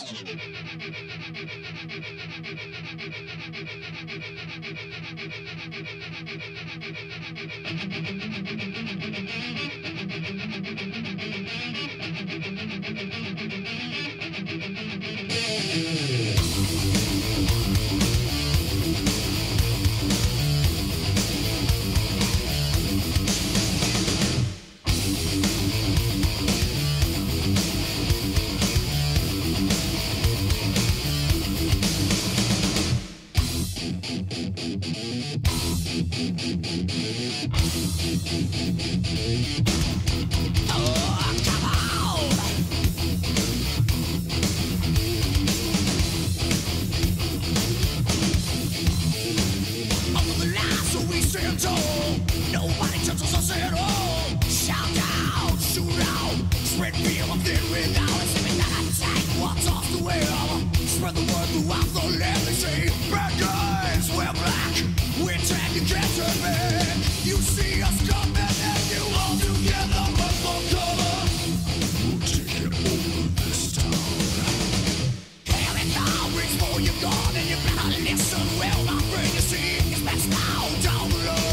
Nobody touches us at all. Shout out, shoot out, spread fear of it without a living that attack. What's off the wheel? Spread the word throughout the land. They say bad guys wear black. We're taking cancer back. You see us coming and you all together run for cover. We'll take it over this town. Here it comes, reach for your gun and you better listen well, my friend. You see, it's best now down below.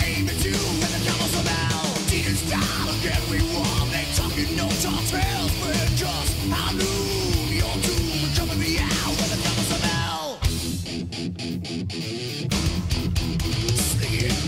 Everyone, they talking no tall tales, but just I knew your doom coming me out with the numbers of hell. Sneak it.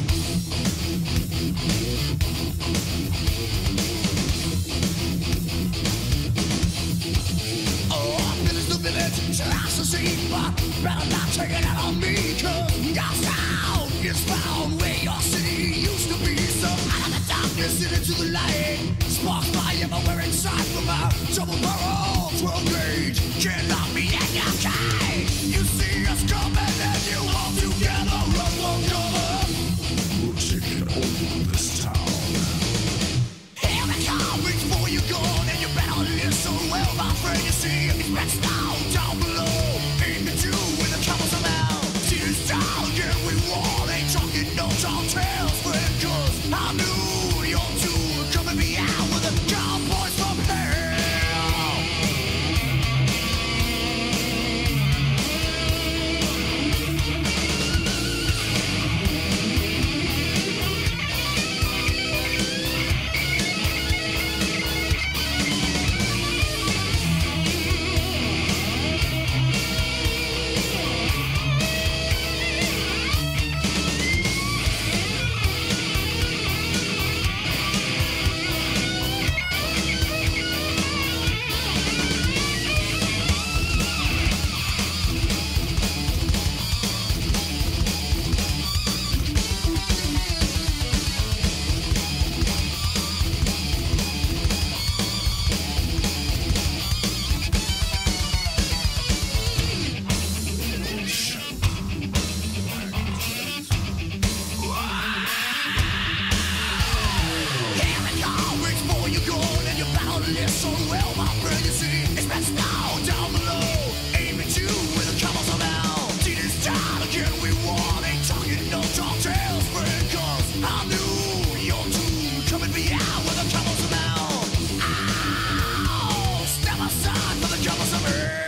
Oh, this is the village, just to see, but better not take it out on me, cause your sound is found where your city used to be. So out of the darkness and into the light, sparks fly everywhere inside from our double barrel 12 gauge. Can't lock me in your cage. You see us coming and you all together run for cover. We'll take it over this town. Here it comes, reach for your gun and you better listen well, my friend. You see it's best now down below. Aim at you with the covers of hell. See this town, yeah we wall. Ain't talking no tall tales, friend, cause I knew your doom coming me out with the cowboys from hell. Listen well, my friend, you see, it's best now down below. Aim at you with the covers of hell. See this time again we won. Ain't talking no tall tales, friend, cause I knew your doom coming me out with the covers of hell. Ow, step aside for the covers of hell.